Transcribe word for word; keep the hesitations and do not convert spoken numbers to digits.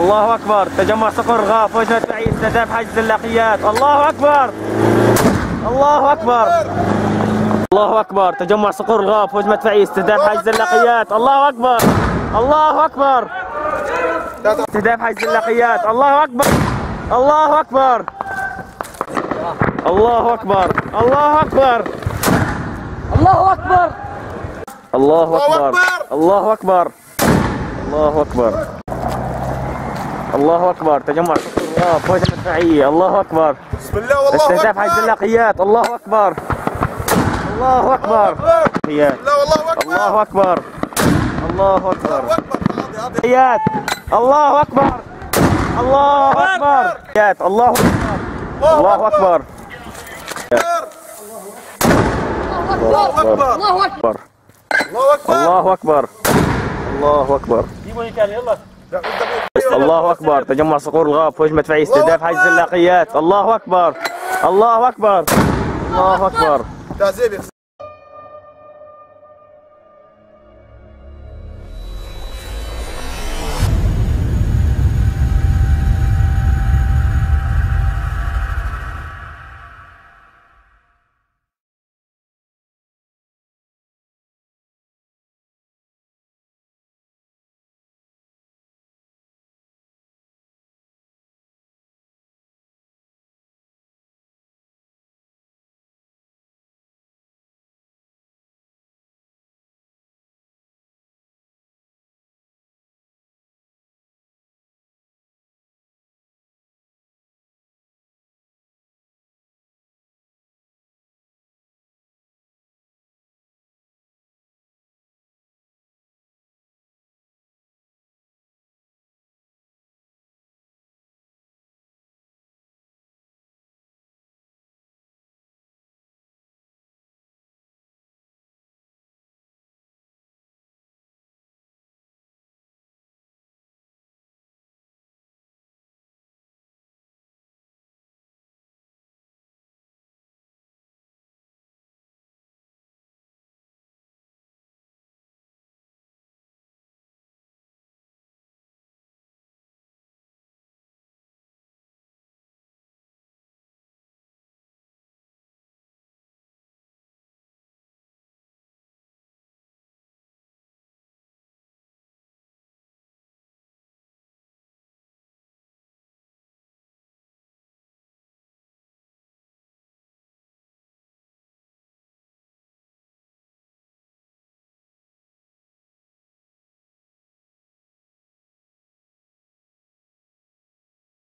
الله أكبر. تجمع صقر الغاف وجه مدفعي استهداف حاجز الزلاقيات. الله أكبر. الله أكبر. الله أكبر. تجمع صقر الغاف وجه مدفعي استهداف حاجز الزلاقيات. الله أكبر. الله أكبر. استهداف حاجز الزلاقيات. الله أكبر. الله أكبر. الله أكبر. الله أكبر. الله أكبر. الله أكبر. الله أكبر. الله أكبر. الله أكبر. تجمع صقر الغاف وجه مدفعية. الله أكبر. بسم الله والله أكبر. استهداف حاجز الزلاقيات. الله أكبر. الله أكبر. لا والله أكبر. الله أكبر. الله أكبر. حيات. الله أكبر. الله أكبر. حيات. الله أكبر. الله أكبر. الله أكبر. الله أكبر. الله أكبر. الله أكبر. الله أكبر. تجمع صقور الغاف وجه مدفعي استهداف حاجز الزلاقيات. الله أكبر. الله أكبر. الله أكبر. تعذيب